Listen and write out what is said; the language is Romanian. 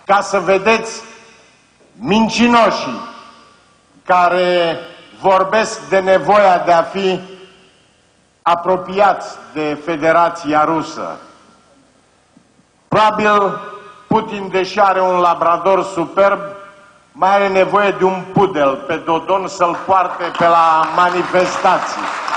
ca să vedeți mincinoșii care vorbesc de nevoia de a fi apropiați de Federația Rusă. Probabil Putin, deși are un labrador superb, mai are nevoie de un pudel pe Dodon să-l poarte pe la manifestații.